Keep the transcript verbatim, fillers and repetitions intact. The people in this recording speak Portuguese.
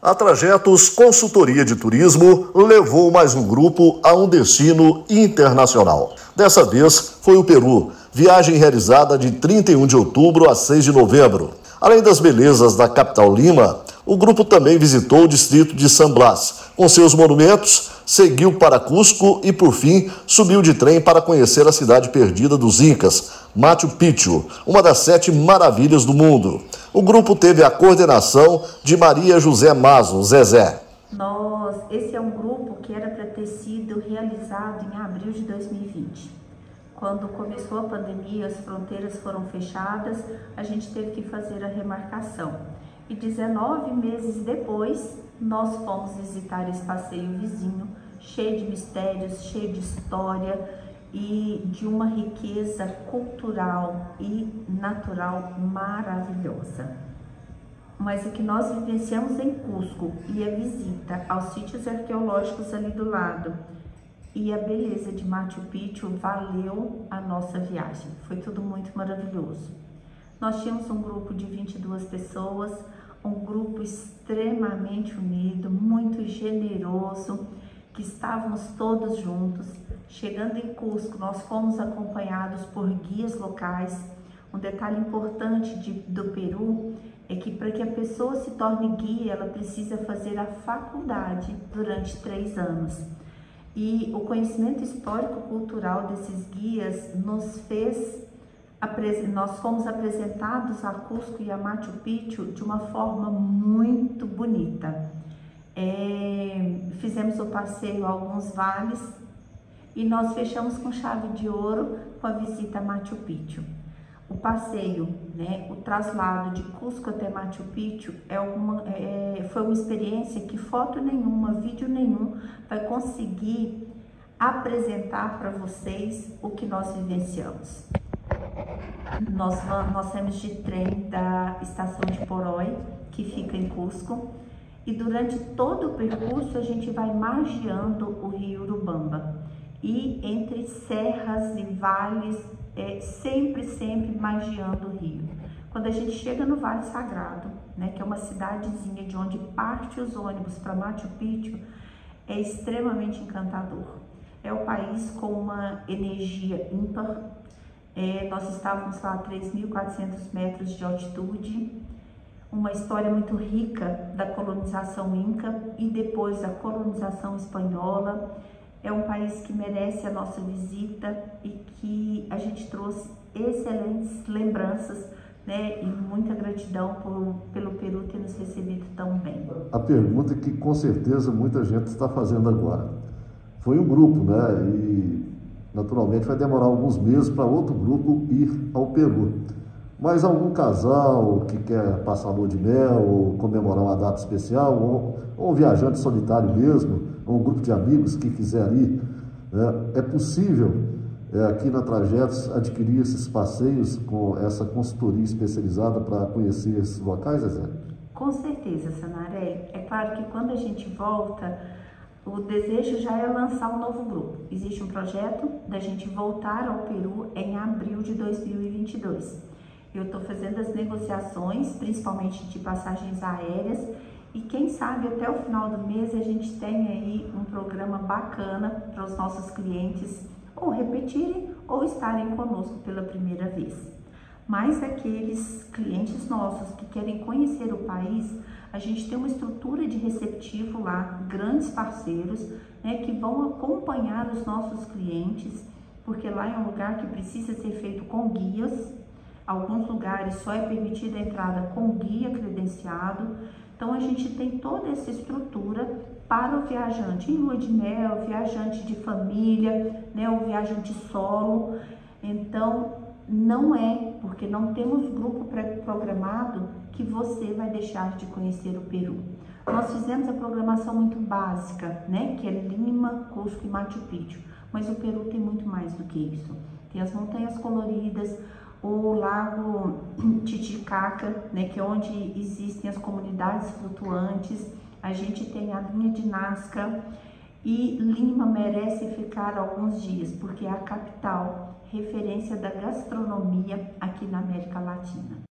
A Trajetos Consultoria de Turismo levou mais um grupo a um destino internacional. Dessa vez foi o Peru, viagem realizada de trinta e um de outubro a seis de novembro. Além das belezas da capital Lima, o grupo também visitou o distrito de San Blas, com seus monumentos, seguiu para Cusco e, por fim, subiu de trem para conhecer a cidade perdida dos Incas, Machu Picchu, uma das sete maravilhas do mundo. O grupo teve a coordenação de Maria José Mazo, Zezé. Nós, esse é um grupo que era para ter sido realizado em abril de dois mil e vinte. Quando começou a pandemia, as fronteiras foram fechadas, a gente teve que fazer a remarcação. E dezenove meses depois, nós fomos visitar esse passeio vizinho, cheio de mistérios, cheio de história e de uma riqueza cultural e natural maravilhosa. Mas o que nós vivenciamos em Cusco e a visita aos sítios arqueológicos ali do lado e a beleza de Machu Picchu valeu a nossa viagem. Foi tudo muito maravilhoso. Nós tínhamos um grupo de vinte e duas pessoas, um grupo extremamente unido, muito generoso, que estávamos todos juntos. Chegando em Cusco, nós fomos acompanhados por guias locais. Um detalhe importante de, do Peru é que para que a pessoa se torne guia, ela precisa fazer a faculdade durante três anos. E o conhecimento histórico-cultural desses guias nos fez, nós fomos apresentados a Cusco e a Machu Picchu de uma forma muito bonita. É, fizemos o passeio a alguns vales e nós fechamos com chave de ouro com a visita a Machu Picchu. O passeio, né, o traslado de Cusco até Machu Picchu é uma, é, foi uma experiência que foto nenhuma, vídeo nenhum vai conseguir apresentar para vocês o que nós vivenciamos. Nós, vamos, nós saímos de trem da estação de Porói, que fica em Cusco, e durante todo o percurso a gente vai margeando o rio Urubamba. E entre serras e vales, é, sempre, sempre margeando o rio. Quando a gente chega no Vale Sagrado, né, que é uma cidadezinha de onde parte os ônibus para Machu Picchu, é extremamente encantador. É o país com uma energia ímpar. É, nós estávamos lá a três mil e quatrocentos metros de altitude, uma história muito rica da colonização inca e depois a colonização espanhola. É um país que merece a nossa visita e que a gente trouxe excelentes lembranças, né, e muita gratidão por, pelo Peru ter nos recebido tão bem. A pergunta que com certeza muita gente está fazendo agora. Foi um grupo, né, e naturalmente vai demorar alguns meses para outro grupo ir ao Peru. Mas algum casal que quer passar lua de mel ou comemorar uma data especial, ou, ou um viajante solitário mesmo, ou um grupo de amigos que quiser ir, né, é possível é, aqui na Trajetos adquirir esses passeios com essa consultoria especializada para conhecer esses locais, Zezé? Com certeza, Sanaré. É claro que quando a gente volta, o desejo já é lançar um novo grupo. Existe um projeto da gente voltar ao Peru em abril de dois mil e vinte e dois. Eu estou fazendo as negociações, principalmente de passagens aéreas, e quem sabe até o final do mês a gente tem aí um programa bacana para os nossos clientes ou repetirem ou estarem conosco pela primeira vez. Mas aqueles clientes nossos que querem conhecer o país, a gente tem uma estrutura de receptivo lá, grandes parceiros, né, que vão acompanhar os nossos clientes, porque lá é um lugar que precisa ser feito com guias. Alguns lugares só é permitida a entrada com guia credenciado. Então a gente tem toda essa estrutura para o viajante em lua de mel, viajante de família, né, o viajante solo. Então não é porque não temos grupo pré-programado que você vai deixar de conhecer o Peru. Nós fizemos a programação muito básica, né, que é Lima, Cusco e Machu Picchu, mas o Peru tem muito mais do que isso. Tem as montanhas coloridas, o lago Titicaca, né, que é onde existem as comunidades flutuantes. A gente tem a linha de Nazca e Lima merece ficar alguns dias, porque é a capital, referência da gastronomia aqui na América Latina.